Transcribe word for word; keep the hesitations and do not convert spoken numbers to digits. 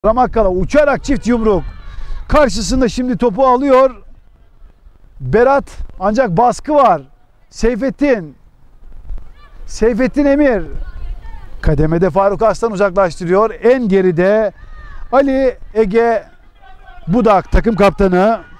Ramakkala uçarak çift yumruk. Karşısında şimdi topu alıyor. Berat, ancak baskı var. Seyfettin. Seyfettin Emir. Kademede Faruk Aslan uzaklaştırıyor. En geride Ali Ege Budak takım kaptanı.